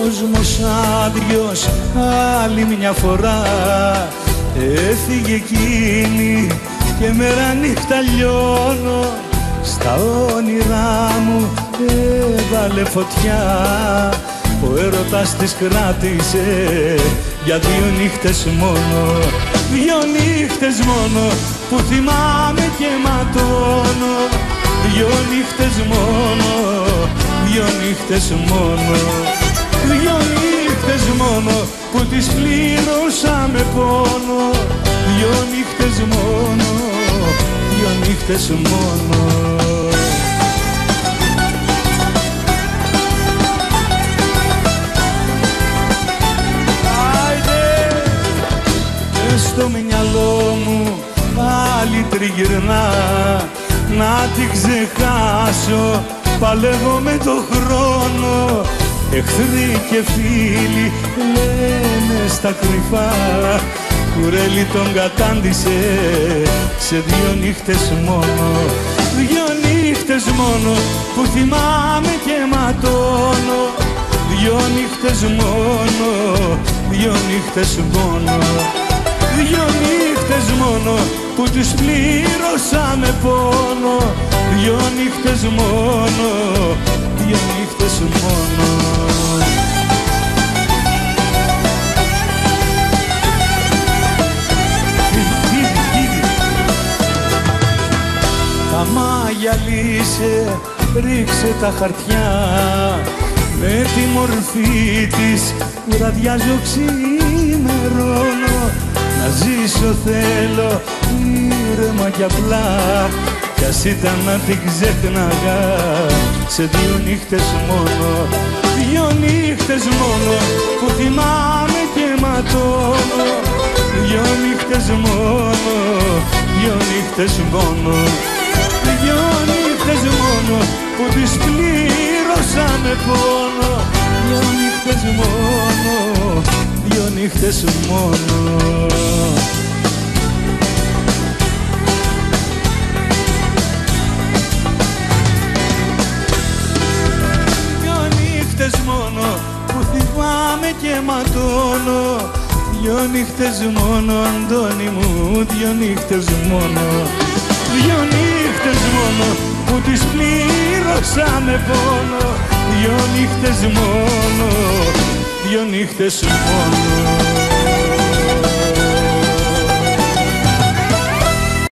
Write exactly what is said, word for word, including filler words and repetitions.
κόσμος άδειος άλλη μια φορά. Έφυγε εκείνη και μέρα νύχτα λιώνω. Στα όνειρά μου έβαλε φωτιά. Ο έρωτας της κράτησε για δύο νύχτες μόνο. Δύο νύχτες μόνο που θυμάμαι και ματώνω. Δύο νύχτες μόνο, δύο νύχτες μόνο. Δύο νύχτες μόνο που τις πλήρωσα με πόνο. Δύο νύχτες μόνο, δύο νύχτες μόνο. Στο μυαλό μου πάλι τριγυρνά να την ξεχάσω, παλεύω με το χρόνο. Εχθροί και φίλοι λένε στα κρυφά, κουρέλι τον κατάντησε σε δύο νύχτες μόνο. Δύο νύχτες μόνο που θυμάμαι και ματώνω. Δύο νύχτες μόνο, δύο νύχτες μόνο. Δύο νύχτες μόνο που τις πλήρωσα με πόνο. Δύο νύχτες μόνο, δύο νύχτες μόνο. Τα μάγια λύσε, ρίξε τα χαρτιά. Με τη μορφή της βραδιάζω, ξημερώνω. Να ζήσω θέλω ήρεμα κι απλά, κι ας ήταν να την ξέχναγα σε δύο νύχτες μόνο. Δύο νύχτες μόνο που θυμάμαι και ματώνω. Δύο νύχτες μόνο, δύο νύχτες μόνο. Δύο νύχτες μόνο που τις πλήρωσα με πόνο. Δύο νύχτες μόνο, δύο νύχτες μόνο. Δύο νύχτες μόνο που θυμάμαι και ματώνω. Δύο νύχτες μόνο, Αντώνη μου, δύο νύχτες μόνο. Δύο νύχτες μόνο που τις πλήρωσα με πόνο. Δύο νύχτες μόνο, δύο νύχτες μόνο.